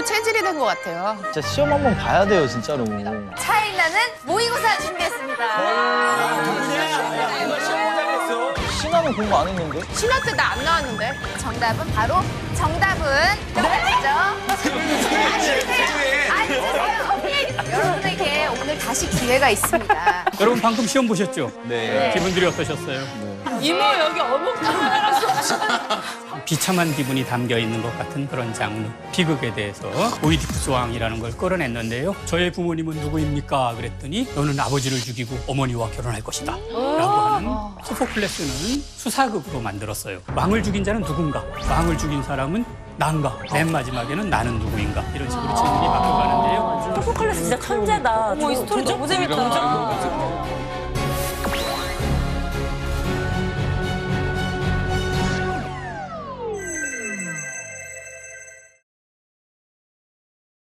체질이 된 것 같아요. 진짜 시험 한번 봐야 돼요, 진짜로. 차이 나는 모의고사 준비했습니다. 신화는 공부 안 했는데? 신화 때 나 안 나왔는데. 정답은 바로 정답은 뭐였죠? 앉으세요. 여러분에게 오늘 다시 기회가 있습니다. 여러분 방금 시험 보셨죠? 네. 기분들이 어떠셨어요? 이모 여기 어묵 담아놨어. 비참한 기분이 담겨 있는 것 같은 그런 장르. 비극에 대해서 오이디푸스 왕이라는 걸 끌어냈는데요. 저의 부모님은 누구입니까? 그랬더니 너는 아버지를 죽이고 어머니와 결혼할 것이다. 라고 하는 소포클레스는 수사극으로 만들었어요. 왕을 죽인 자는 누군가? 왕을 죽인 사람은 난가? 맨 마지막에는 나는 누구인가? 이런 식으로 질문이 바뀌어가는데요. 소포클레스 진짜 천재다. 어머, 이 스토리 너무 재밌다.